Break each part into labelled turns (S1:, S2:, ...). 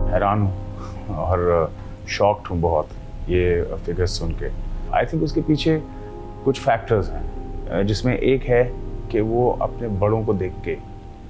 S1: हैरान हूँ और शॉक्ड हूँ बहुत ये फिगर्स सुन के। आई थिंक उसके पीछे कुछ फैक्टर्स हैं, जिसमें एक है कि वो अपने बड़ों को देख के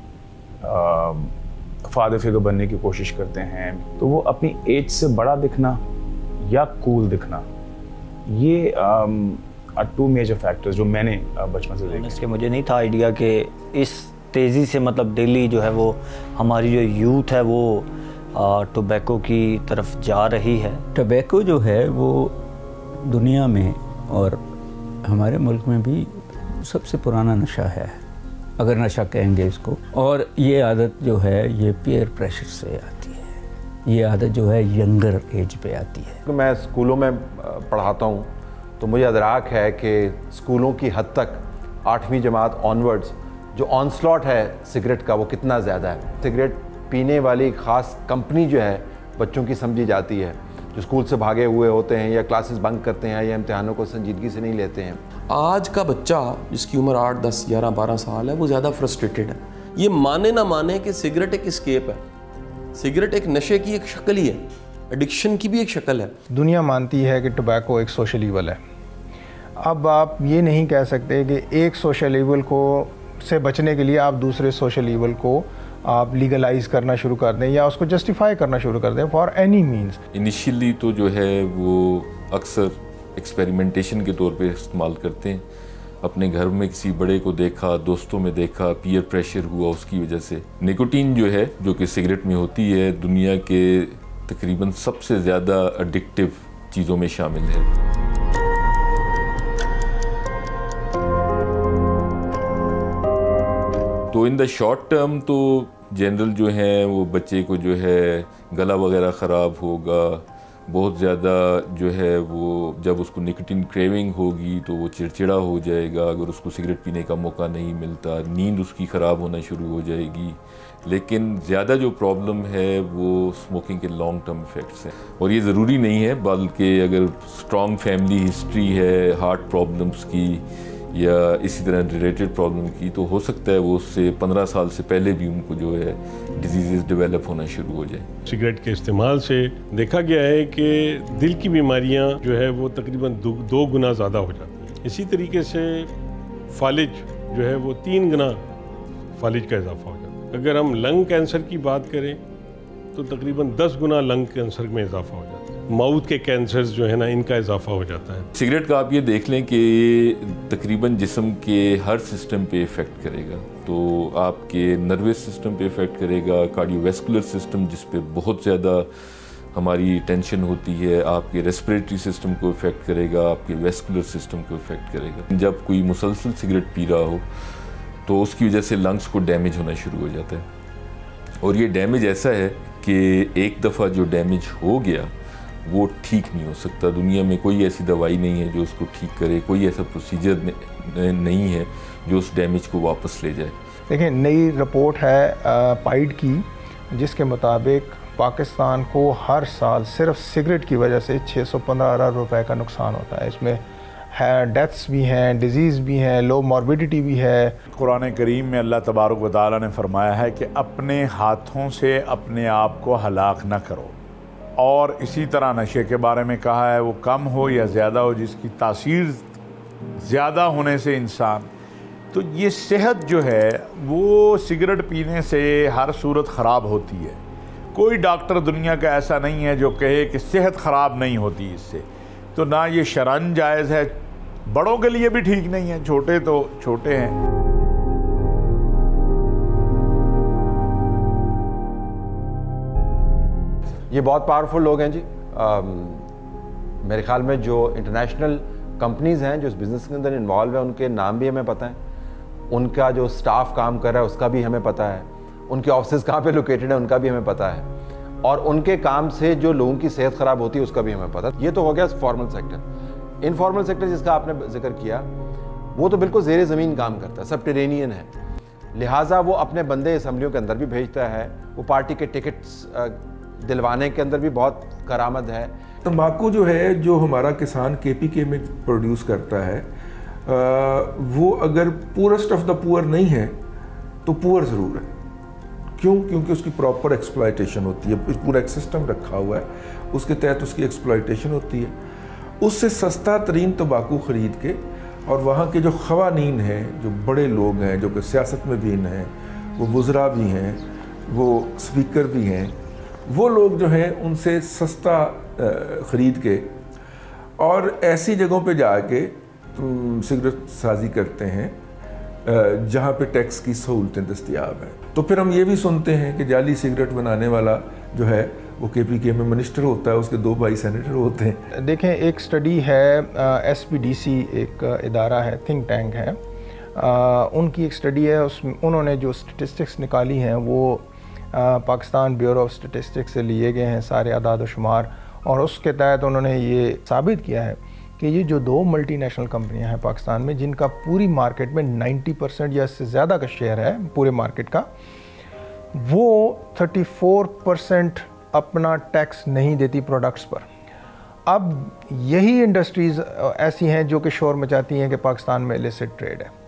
S1: फादर फिगर बनने की कोशिश करते हैं, तो वो अपनी एज से बड़ा दिखना या कूल दिखना, ये टू मेजर फैक्टर्स जो मैंने बचपन से देखे।
S2: मुझे नहीं था आइडिया कि इस तेज़ी से मतलब डेली जो है वो हमारी जो यूथ है वो टोबैको की तरफ जा रही है।
S3: टोबैको जो है वो दुनिया में और हमारे मुल्क में भी सबसे पुराना नशा है, अगर नशा कहेंगे इसको। और ये आदत जो है ये पीयर प्रेशर से आती है, ये आदत जो है यंगर एज पे आती है।
S4: मैं स्कूलों में पढ़ाता हूँ तो मुझे अदराक है कि स्कूलों की हद तक 8वीं जमात ऑनवर्ड्स जो ऑनस्लॉट है सिगरेट का वो कितना ज़्यादा है। सिगरेट पीने वाली ख़ास कंपनी जो है बच्चों की समझी जाती है, जो स्कूल से भागे हुए होते हैं या क्लासेस बंक करते हैं या इम्तिहानों को संजीदगी से नहीं लेते हैं।
S5: आज का बच्चा जिसकी उम्र 8, 10, 11, 12 साल है वो ज़्यादा फ्रस्ट्रेटेड है। ये माने ना माने कि सिगरेट एक एस्केप है, सिगरेट एक नशे की एक शक्ल ही है, एडिक्शन की भी एक शक्ल है।
S6: दुनिया मानती है कि टोबैको एक सोशल ईवल है। अब आप ये नहीं कह सकते कि एक सोशल ईवल को से बचने के लिए आप दूसरे सोशल ईवल को आप लीगलाइज करना शुरू कर दें या उसको जस्टिफाई करना शुरू कर दें फॉर एनी मीन्स।
S7: इनिशियली तो जो है वो अक्सर एक्सपेरिमेंटेशन के तौर पे इस्तेमाल करते हैं। अपने घर में किसी बड़े को देखा, दोस्तों में देखा, पीयर प्रेशर हुआ, उसकी वजह से। निकोटीन जो है जो कि सिगरेट में होती है दुनिया के तकरीबन सबसे ज़्यादा एडिक्टिव चीज़ों में शामिल है। तो इन द शॉर्ट टर्म तो जनरल जो है वो बच्चे को जो है गला वगैरह ख़राब होगा, बहुत ज़्यादा जो है वो जब उसको निकोटीन क्रेविंग होगी तो वो चिड़चिड़ा हो जाएगा, अगर उसको सिगरेट पीने का मौका नहीं मिलता, नींद उसकी ख़राब होना शुरू हो जाएगी। लेकिन ज़्यादा जो प्रॉब्लम है वो स्मोकिंग के लॉन्ग टर्म इफ़ेक्ट्स हैं। और ये ज़रूरी नहीं है, बल्कि अगर स्ट्रॉन्ग फैमिली हिस्ट्री है हार्ट प्रॉब्लम्स की या इसी तरह रिलेटेड प्रॉब्लम की, तो हो सकता है वो उससे 15 साल से पहले भी उनको जो है डिजीज़ डेवलप होना शुरू हो जाए।
S8: सिगरेट के इस्तेमाल से देखा गया है कि दिल की बीमारियां जो है वो तकरीबन 2 गुना ज़्यादा हो जाती हैं। इसी तरीके से फालिज जो है वो 3 गुना फालिज का इजाफा हो जाता है। अगर हम लंग कैंसर की बात करें तो तकरीबन 10 गुना लंग कैंसर में इजाफा हो जाता है। माउथ के कैंसर्स जो है ना इनका इजाफा हो जाता है।
S7: सिगरेट का आप ये देख लें कि तकरीबन जिस्म के हर सिस्टम पे इफ़ेक्ट करेगा। तो आपके नर्वस सिस्टम पे इफ़ेक्ट करेगा, कार्डियोवैस्कुलर सिस्टम जिस पे बहुत ज़्यादा हमारी टेंशन होती है, आपके रेस्पिरेटरी सिस्टम को इफ़ेक्ट करेगा, आपके वेस्कुलर सिस्टम को इफ़ेक्ट करेगा। जब कोई मुसलसल सिगरेट पी रहा हो तो उसकी वजह से लंग्स को डैमेज होना शुरू हो जाता है। और ये डैमेज ऐसा है कि एक दफ़ा जो डैमेज हो गया वो ठीक नहीं हो सकता। दुनिया में कोई ऐसी दवाई नहीं है जो उसको ठीक करे, कोई ऐसा प्रोसीजर नहीं है जो उस डैमेज को वापस ले जाए।
S6: देखिए, नई रिपोर्ट है पाइड की, जिसके मुताबिक पाकिस्तान को हर साल सिर्फ सिगरेट की वजह से 615 अरब रुपए का नुकसान होता है। इसमें है डेथ्स भी हैं, डिजीज़ भी हैं, लो मॉर्बिडिटी भी है।
S1: कुरान करीम में अल्लाह तबारक व तआला ने फरमाया है कि अपने हाथों से अपने आप को हलाक न करो। और इसी तरह नशे के बारे में कहा है वो कम हो या ज़्यादा हो, जिसकी तासीर ज़्यादा होने से इंसान, तो ये सेहत जो है वो सिगरेट पीने से हर सूरत ख़राब होती है। कोई डॉक्टर दुनिया का ऐसा नहीं है जो कहे कि सेहत ख़राब नहीं होती इससे। तो ना ये शरन जायज़ है, बड़ों के लिए भी ठीक नहीं है, छोटे तो छोटे हैं।
S4: ये बहुत पावरफुल लोग हैं जी। मेरे ख्याल में जो इंटरनेशनल कंपनीज़ हैं जो इस बिज़नेस के अंदर इन्वॉल्व है उनके नाम भी हमें पता है, उनका जो स्टाफ काम कर रहा है उसका भी हमें पता है, उनके ऑफिस कहाँ पे लोकेटेड है उनका भी हमें पता है, और उनके काम से जो लोगों की सेहत ख़राब होती है उसका भी हमें पता है। ये तो हो गया फॉर्मल सेक्टर। इनफॉर्मल सेक्टर जिसका आपने जिक्र किया वो तो बिल्कुल ज़ेरे ज़मीन काम करता है, सबटेरेनियन है, लिहाजा वो अपने बंदे असम्बलियों के अंदर भी भेजता है, वो पार्टी के टिकट्स दिलवाने के अंदर भी बहुत करामद है।
S9: तंबाकू जो है जो हमारा किसान KPK में प्रोड्यूस करता है वो अगर पुअरेस्ट ऑफ द पुअर नहीं है तो पुअर ज़रूर है, क्यों? क्योंकि उसकी प्रॉपर एक्सप्लॉयटेशन होती है, पूरा एक सिस्टम रखा हुआ है, उसके तहत उसकी एक्सप्लॉयटेशन होती है। उससे सस्ता तरीन तंबाकू ख़रीद के, और वहाँ के जो ख़वानीन हैं, जो बड़े लोग हैं, जो कि सियासत में भी हैं, वो वुज़रा भी हैं, वो स्पीकर भी हैं, वो लोग जो हैं उनसे सस्ता ख़रीद के और ऐसी जगहों पे जाके सिगरेट साजी करते हैं जहाँ पे टैक्स की सहूलतें दस्तयाब हैं। तो फिर हम ये भी सुनते हैं कि जाली सिगरेट बनाने वाला जो है वो KPK में मिनिस्टर होता है, उसके 2 भाई सेनेटर होते हैं।
S6: देखें, एक स्टडी है, SPDC एक इदारा है, थिंक टैंक है, उनकी एक स्टडी है, उसमें उन्होंने जो स्टेटिस्टिक्स निकाली हैं वो पाकिस्तान ब्यूरो ऑफ स्टेटिस्टिक्स से लिए गए हैं सारे आदाद व शुमार, और उसके तहत उन्होंने ये साबित किया है कि ये जो 2 मल्टीनेशनल कंपनियां हैं पाकिस्तान में, जिनका पूरी मार्केट में 90% या इससे ज़्यादा का शेयर है पूरे मार्केट का, वो 34% अपना टैक्स नहीं देती प्रोडक्ट्स पर। अब यही इंडस्ट्रीज़ ऐसी हैं जो कि शोर मचाती हैं कि पाकिस्तान में इलिसिट ट्रेड है।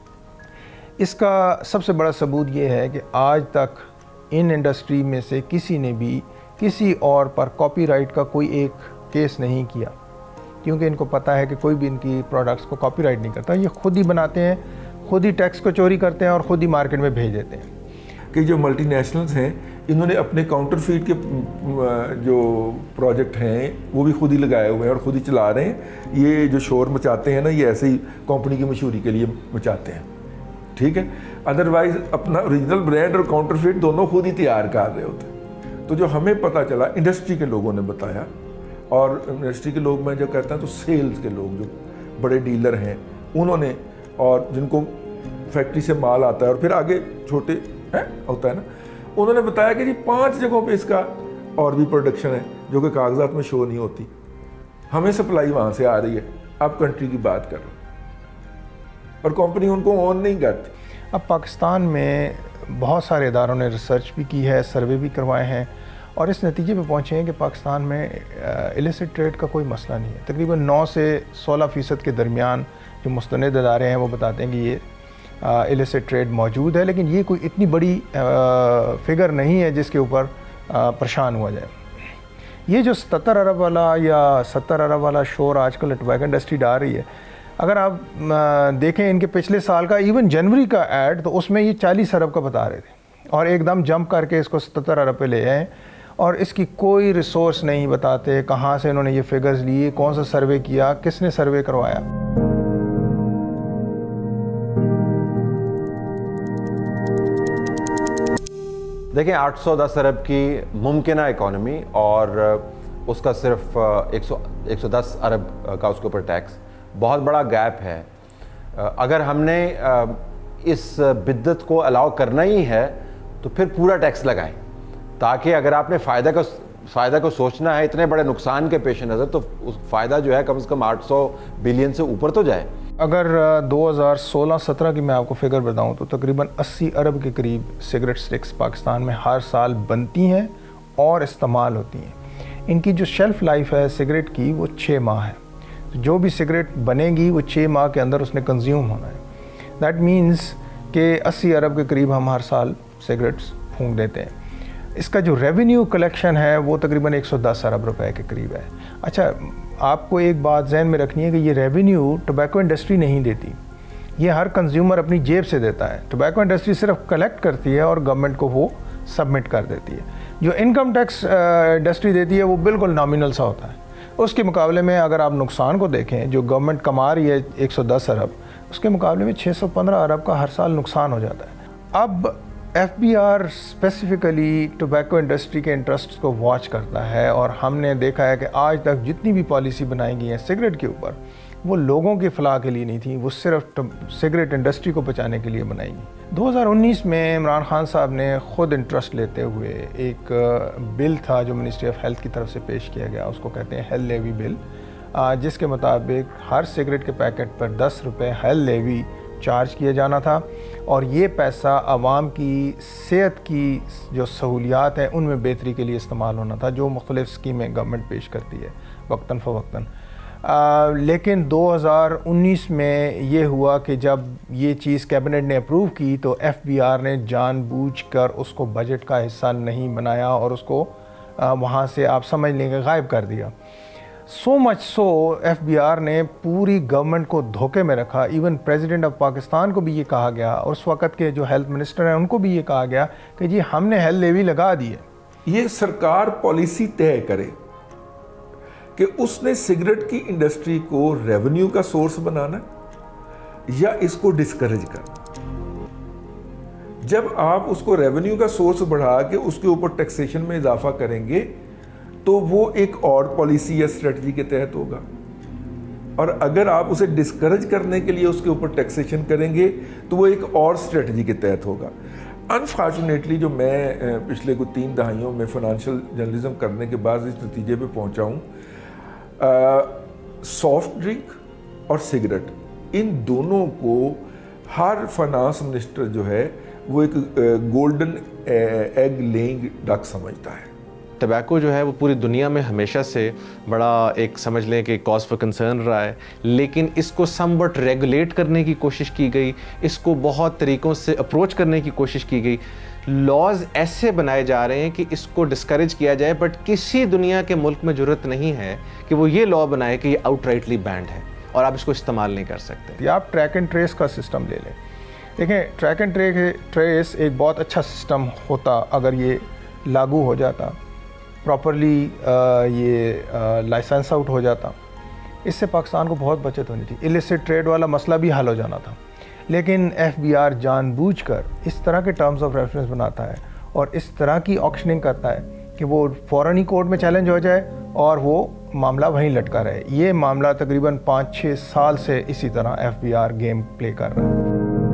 S6: इसका सबसे बड़ा सबूत ये है कि आज तक इन इंडस्ट्री में से किसी ने भी किसी और पर कॉपीराइट का कोई एक केस नहीं किया, क्योंकि इनको पता है कि कोई भी इनकी प्रोडक्ट्स को कॉपीराइट नहीं करता। ये खुद ही बनाते हैं, खुद ही टैक्स को चोरी करते हैं और ख़ुद ही मार्केट में भेज देते हैं।
S9: कि जो मल्टीनेशनल्स हैं, इन्होंने अपने काउंटरफीट के जो प्रोजेक्ट हैं वो भी खुद ही लगाए हुए हैं और ख़ुद ही चला रहे हैं। ये जो शोर मचाते हैं ना, ये ऐसे ही कंपनी की मशहूरी के लिए मचाते हैं, ठीक है। अदरवाइज़ अपना ओरिजिनल ब्रांड और काउंटरफीट दोनों खुद ही तैयार कर रहे होते हैं। तो जो हमें पता चला, इंडस्ट्री के लोगों ने बताया, और इंडस्ट्री के लोग मैं जो कहता हूँ तो सेल्स के लोग जो बड़े डीलर हैं उन्होंने, और जिनको फैक्ट्री से माल आता है और फिर आगे छोटे होता है ना, उन्होंने बताया कि जी 5 जगहों पे इसका और भी प्रोडक्शन है जो कि कागजात में शो नहीं होती, हमें सप्लाई वहाँ से आ रही है। आप कंट्री की बात कर रहे हो और कंपनी उनको ऑन नहीं करती।
S6: अब पाकिस्तान में बहुत सारे इदारों ने रिसर्च भी की है, सर्वे भी करवाए हैं, और इस नतीजे पे पहुँचे हैं कि पाकिस्तान में इलिसिट ट्रेड का कोई मसला नहीं है। तकरीबन 9 से 16% के दरमियान जो मुस्तनद इदारे हैं वो बताते हैं कि ये इलिसिट ट्रेड मौजूद है, लेकिन ये कोई इतनी बड़ी फिगर नहीं है जिसके ऊपर परेशान हुआ जाए। ये जो 77 अरब वाला या 70 अरब वाला शोर आजकल टोबैको इंडस्ट्री डाल रही है, अगर आप देखें इनके पिछले साल का इवन जनवरी का ऐड, तो उसमें ये 40 अरब का बता रहे थे और एकदम जंप करके इसको 77 अरब पे ले आए, और इसकी कोई रिसोर्स नहीं बताते कहाँ से इन्होंने ये फिगर्स लिए, कौन सा सर्वे किया, किसने सर्वे करवाया।
S4: देखें, 810 अरब की मुमकिना इकॉनमी और उसका सिर्फ 110 अरब का उसके ऊपर टैक्स, बहुत बड़ा गैप है। अगर हमने इस बिद्दत को अलाउ करना ही है तो फिर पूरा टैक्स लगाएं, ताकि अगर आपने फ़ायदा को सोचना है इतने बड़े नुकसान के पेश नज़र, तो उस फ़ायदा जो है कम से कम 800 बिलियन से ऊपर तो जाए।
S6: अगर 2016-17 की मैं आपको फिगर बताऊं तो तकरीबन 80 अरब के करीब सिगरेट स्टिक्स पाकिस्तान में हर साल बनती हैं और इस्तेमाल होती हैं। इनकी जो शेल्फ़ लाइफ है सिगरेट की वो 6 माह है। तो जो भी सिगरेट बनेगी वो 6 माह के अंदर उसने कंज्यूम होना है। दैट मीन्स कि 80 अरब के करीब हम हर साल सिगरेट्स फूंक देते हैं। इसका जो रेवेन्यू कलेक्शन है वो तकरीबन 110 अरब रुपए के करीब है। अच्छा, आपको एक बात जहन में रखनी है कि ये रेवेन्यू टोबैको इंडस्ट्री नहीं देती, ये हर कंज्यूमर अपनी जेब से देता है। टोबैको इंडस्ट्री सिर्फ कलेक्ट करती है और गवर्नमेंट को वो सबमिट कर देती है। जो इनकम टैक्स इंडस्ट्री देती है वो बिल्कुल नॉमिनल सा होता है। उसके मुकाबले में अगर आप नुकसान को देखें, जो गवर्नमेंट कमा रही है 110 अरब, उसके मुकाबले में 615 अरब का हर साल नुकसान हो जाता है। अब FBR स्पेसिफ़िकली टोबैको इंडस्ट्री के इंटरेस्ट को वॉच करता है, और हमने देखा है कि आज तक जितनी भी पॉलिसी बनाई गई है सिगरेट के ऊपर, वो लोगों की फलाह के लिए नहीं थी, वो सिर्फ सिगरेट इंडस्ट्री को बचाने के लिए बनाई गई। 2019 में इमरान खान साहब ने ख़ुद इंटरेस्ट लेते हुए एक बिल था जो मिनिस्ट्री ऑफ हेल्थ की तरफ से पेश किया गया, उसको कहते हैं हेल्थ लेवी बिल, जिसके मुताबिक हर सिगरेट के पैकेट पर 10 रुपये हेल्थ लेवी चार्ज किया जाना था, और ये पैसा आवाम की सेहत की जो सहूलियात हैं उनमें बेहतरी के लिए इस्तेमाल होना था, जो मुख्तलिफ़ स्कीमें गवर्नमेंट पेश करती है वक्तन फ़वक्तन। लेकिन 2019 में ये हुआ कि जब ये चीज़ कैबिनेट ने अप्रूव की तो FBI ने जानबूझकर उसको बजट का हिस्सा नहीं बनाया और उसको वहाँ से आप समझ लेंगे गायब कर दिया। सो मच सो FBI ने पूरी गवर्नमेंट को धोखे में रखा। इवन प्रेसिडेंट ऑफ पाकिस्तान को भी ये कहा गया और उस वक़्त के जो हेल्थ मिनिस्टर हैं उनको भी ये कहा गया कि जी हमने हेल्थ लेवी लगा दी है।
S9: ये सरकार पॉलिसी तय करे कि उसने सिगरेट की इंडस्ट्री को रेवेन्यू का सोर्स बनाना या इसको डिस्करेज करना। जब आप उसको रेवेन्यू का सोर्स बढ़ा के उसके ऊपर टैक्सेशन में इजाफा करेंगे तो वो एक और पॉलिसी या स्ट्रेटजी के तहत होगा, और अगर आप उसे डिस्करेज करने के लिए उसके ऊपर टैक्सेशन करेंगे तो वो एक और स्ट्रेटजी के तहत होगा। अनफॉर्चुनेटली जो मैं पिछले कुछ 3 दहाइयों में फाइनेंशियल जर्नलिज्म करने के बाद इस नतीजे पे पहुंचा हूँ, सॉफ्ट ड्रिंक और सिगरेट, इन दोनों को हर फाइनेंस मिनिस्टर जो है वो एक गोल्डन एग लेइंग डक समझता है।
S4: टबैको जो है वो पूरी दुनिया में हमेशा से बड़ा एक समझ लें कि कॉज फॉर कंसर्न रहा है, लेकिन इसको समवट रेगुलेट करने की कोशिश की गई, इसको बहुत तरीक़ों से अप्रोच करने की कोशिश की गई। लॉज ऐसे बनाए जा रहे हैं कि इसको डिस्करेज किया जाए, बट किसी दुनिया के मुल्क में ज़रूरत नहीं है कि वो ये लॉ बनाए कि ये आउटराइटली बैंड है और आप इसको इस्तेमाल नहीं कर सकते।
S6: आप ट्रैक एंड ट्रेस का सिस्टम ले लें। देखें, ट्रैक एंड ट्रेस एक बहुत अच्छा सिस्टम होता अगर ये लागू हो जाता, प्रॉपरली ये लाइसेंस आउट हो जाता। इससे पाकिस्तान को बहुत बचत होनी थी, इलिसिट ट्रेड वाला मसला भी हल हो जाना था। लेकिन FBI जानबूझकर इस तरह के टर्म्स ऑफ रेफरेंस बनाता है और इस तरह की ऑक्शनिंग करता है कि वो फ़ौरन ही कोर्ट में चैलेंज हो जाए और वो मामला वहीं लटका रहे। ये मामला तकरीबन 5-6 साल से इसी तरह FBI गेम प्ले कर रहा है।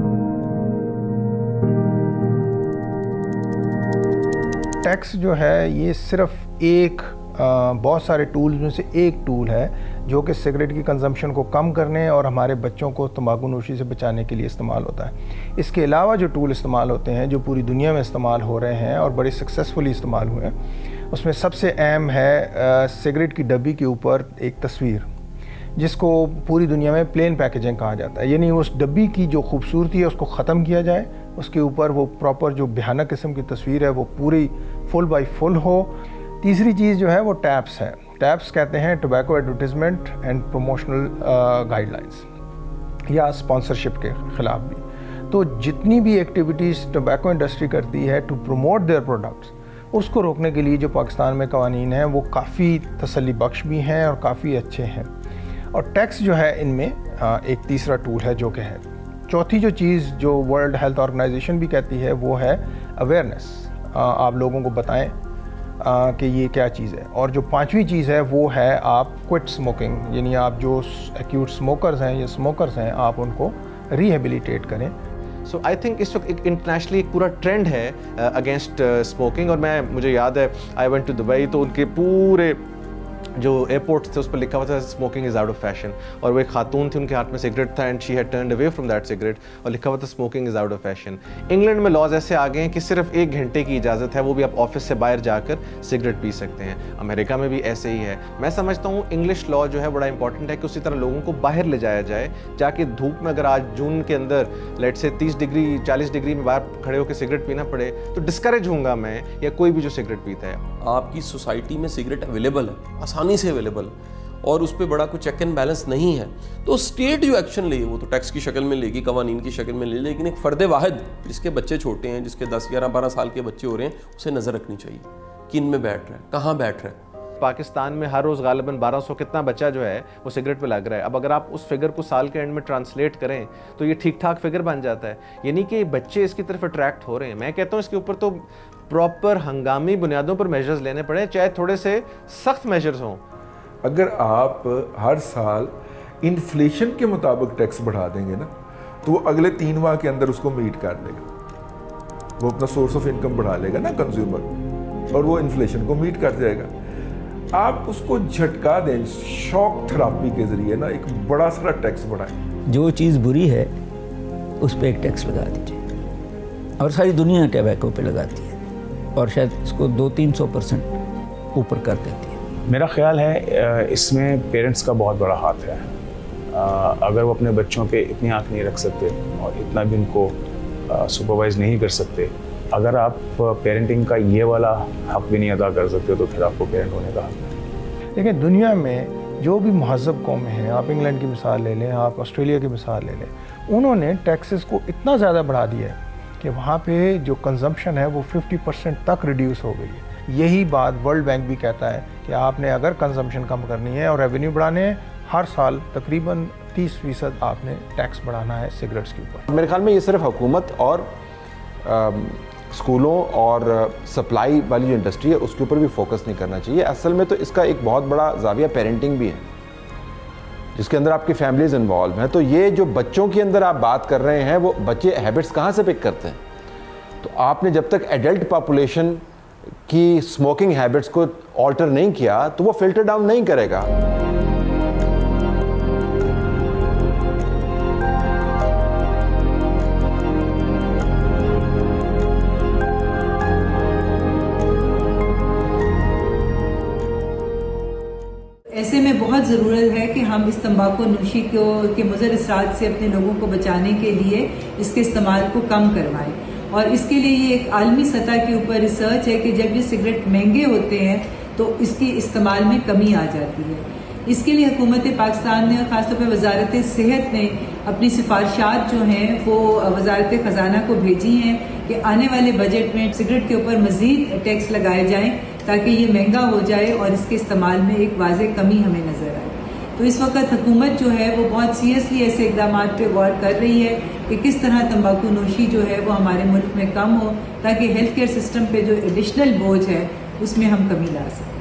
S6: टैक्स जो है ये सिर्फ एक बहुत सारे टूल्स में से एक टूल है जो कि सिगरेट की कंजम्पशन को कम करने और हमारे बच्चों को तंबाकू नोशी से बचाने के लिए इस्तेमाल होता है। इसके अलावा जो टूल इस्तेमाल होते हैं जो पूरी दुनिया में इस्तेमाल हो रहे हैं और बड़े सक्सेसफुली इस्तेमाल हुए हैं, उसमें सबसे अहम है सिगरेट की डब्बी के ऊपर एक तस्वीर, जिसको पूरी दुनिया में प्लेन पैकेजिंग कहा जाता है। यानी उस डब्बी की जो खूबसूरती है उसको ख़त्म किया जाए, उसके ऊपर वो प्रॉपर जो भयानक किस्म की तस्वीर है वो पूरी फुल बाई फुल हो। तीसरी चीज़ जो है वो टैप्स है। टैप्स कहते हैं tobacco advertisement and promotional guidelines या स्पॉन्सरशिप के ख़िलाफ़ भी। तो जितनी भी एक्टिविटीज़ टोबैको इंडस्ट्री करती है टू प्रमोट देयर प्रोडक्ट्स, उसको रोकने के लिए जो पाकिस्तान में कवानीन हैं वो काफ़ी तसल्ली बख्श भी हैं और काफ़ी अच्छे हैं। और टैक्स जो है इनमें एक तीसरा टूल है जो कि है। चौथी जो चीज़ जो वर्ल्ड हेल्थ ऑर्गेनाइजेशन भी कहती है वो है अवेयरनेस। आप लोगों को बताएं कि ये क्या चीज़ है। और जो पांचवी चीज़ है वो है आप क्विट स्मोकिंग, यानी आप जो एक्यूट स्मोकर्स हैं या स्मोकर्स हैं आप उनको रिहेबिलिटेट करें।
S4: सो आई थिंक इस वक्त इंटरनेशनली एक पूरा ट्रेंड है अगेंस्ट स्मोकिंग। और मुझे याद है आई वेंट टू दुबई, तो उनके पूरे जो एयरपोर्ट थे उस पर लिखा हुआ था smoking is out of fashion, और वो एक खातून थी उनके हाथ में सिगरेट था and she had turned away from that cigarette और लिखा हुआ था smoking is out of fashion. England में लॉज ऐसे आ गए हैं कि सिर्फ 1 घंटे की इजाज़त है, वो भी आप ऑफिस से बाहर जाकर सिगरेट पी सकते हैं। अमेरिका में भी ऐसे ही है। मैं समझता हूँ इंग्लिश लॉ जो है बड़ा इंपॉर्टेंट है कि उसी तरह लोगों को बाहर ले जाया जाए, जाके धूप में अगर आज जून के अंदर लेट से 30 डिग्री 40 डिग्री में बाहर खड़े होकर सिगरेट पीना पड़े तो डिस्करेज होऊंगा मैं या कोई भी जो सिगरेट पीता है।
S5: आपकी सोसाइटी में सिगरेट अवेलेबल है, आसानी से अवेलेबल, और उस पर बड़ा कोई चेक एंड बैलेंस नहीं है, तो स्टेट जो एक्शन ले वो तो टैक्स की शक्ल में लेगी, कवानीन की शक्ल में ले, लेकिन एक फ़र्द वाहिद जिसके बच्चे छोटे हैं, जिसके 10, 11, 12 साल के बच्चे हो रहे हैं, उसे नज़र रखनी चाहिए कि इनमें बैठ रहा है, कहाँ बैठ रहा है।
S4: पाकिस्तान में हर रोज़ गालिबन 1200 कितना बच्चा जो है वो सिगरेट पे लग रहा है। अब अगर आप उस फिगर को साल के एंड में ट्रांसलेट करें तो ये ठीक ठाक फिगर बन जाता है, यानी कि बच्चे इसकी तरफ अट्रैक्ट हो रहे हैं। मैं कहता हूँ इसके ऊपर तो प्रॉपर हंगामी बुनियादों पर मेजर्स लेने पड़े, चाहे थोड़े से सख्त मेजर्स हों।
S9: अगर आप हर साल इन्फ्लेशन के मुताबिक टैक्स बढ़ा देंगे ना तो वो अगले 3 माह के अंदर उसको मीट कर लेगा, वो अपना सोर्स ऑफ इनकम बढ़ा लेगा ना कंज्यूमर, और वो इन्फ्लेशन को मीट कर जाएगा। आप उसको झटका दें शॉक थेरेपी के जरिए ना, एक बड़ा सारा टैक्स बढ़ाएं।
S3: जो चीज़ बुरी है उस पर एक टैक्स लगा दीजिए, और सारी दुनिया टैबैको पे लगाती है और शायद इसको 200-300% ऊपर कर देती है।
S10: मेरा ख्याल है इसमें पेरेंट्स का बहुत बड़ा हाथ है। अगर वो अपने बच्चों पे इतनी आँख नहीं रख सकते और इतना भी उनको सुपरवाइज नहीं कर सकते, अगर आप पेरेंटिंग का ये वाला हक भी नहीं अदा कर सकते तो फिर आपको पेरेंट होने का हक नहीं।
S6: देखिए, दुनिया में जो भी महज़ब कौमें हैं, आप इंग्लैंड की मिसाल ले लें, आप ऑस्ट्रेलिया की मिसाल ले लें, उन्होंने टैक्सेस को इतना ज़्यादा बढ़ा दिया है कि वहाँ पे जो कंजम्पशन है वो 50% तक रिड्यूस हो गई है। यही बात वर्ल्ड बैंक भी कहता है कि आपने अगर कंजम्पशन कम करनी है और रेवेन्यू बढ़ाने हैं, हर साल तकरीबन 30% आपने टैक्स बढ़ाना है सिगरेट्स के ऊपर।
S4: मेरे ख्याल में ये सिर्फ हुकूमत और स्कूलों और सप्लाई वाली जो इंडस्ट्री है उसके ऊपर भी फोकस नहीं करना चाहिए। असल में तो इसका एक बहुत बड़ा जाविया पेरेंटिंग भी है, जिसके अंदर आपकी फैमिलीज इन्वॉल्व हैं। तो ये जो बच्चों के अंदर आप बात कर रहे हैं, वो बच्चे हैबिट्स कहाँ से पिक करते हैं? तो आपने जब तक एडल्ट पॉपुलेशन की स्मोकिंग हैबिट्स को ऑल्टर नहीं किया तो वो फिल्टर डाउन नहीं करेगा।
S11: ऐसे में बहुत ज़रूरत है कि हम इस तंबाकू नोशी के मुज़र असरात से अपने लोगों को बचाने के लिए इसके इस्तेमाल को कम करवाएं। और इसके लिए ये एक आलमी सतह के ऊपर रिसर्च है कि जब ये सिगरेट महंगे होते हैं तो इसकी इस्तेमाल में कमी आ जाती है। इसके लिए हुकूमत पाकिस्तान ने और ख़ासतौर पर वजारत सेहत ने अपनी सिफारिशात जो हैं वो वजारत ख़जाना को भेजी हैं कि आने वाले बजट में सिगरेट के ऊपर मज़ीद टैक्स लगाए जाएँ ताकि ये महंगा हो जाए और इसके इस्तेमाल में एक वाज़ेह कमी हमें नज़र आए। तो इस वक्त हुकूमत जो है वो बहुत सीरियसली ऐसे इक़दाम पे गौर कर रही है कि किस तरह तंबाकू नोशी जो है वो हमारे मुल्क में कम हो, ताकि हेल्थ केयर सिस्टम पे जो एडिशनल बोझ है उसमें हम कमी ला सकें।